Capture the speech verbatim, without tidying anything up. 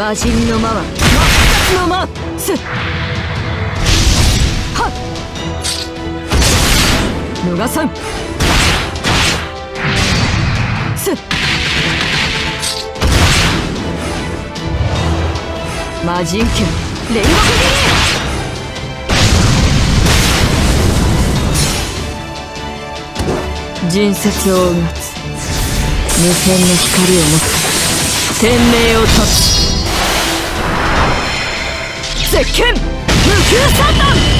魔人の魔は真っ二つの魔すっはっ逃さんすっ魔人剣煉獄斬り人説をうがつ無限の光を持った天命を断つ絶剣無給三段